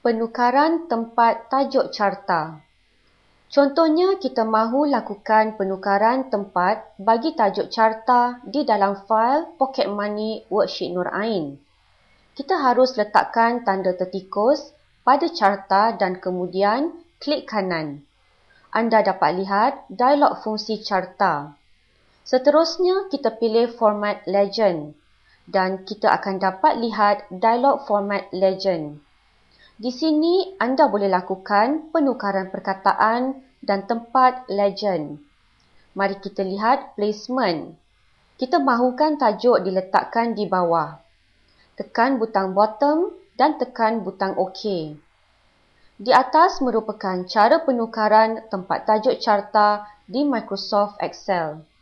Penukaran tempat tajuk carta. Contohnya, kita mahu lakukan penukaran tempat bagi tajuk carta di dalam fail Pocket Money Worksheet Nur Ain. Kita harus letakkan tanda tertikus pada carta dan kemudian klik kanan. Anda dapat lihat dialog fungsi carta. Seterusnya, kita pilih format legend dan kita akan dapat lihat dialog format legend. Di sini, anda boleh lakukan penukaran perkataan dan tempat legend. Mari kita lihat placement. Kita mahukan tajuk diletakkan di bawah. Tekan butang bottom dan tekan butang OK. Di atas merupakan cara penukaran tempat tajuk carta di Microsoft Excel.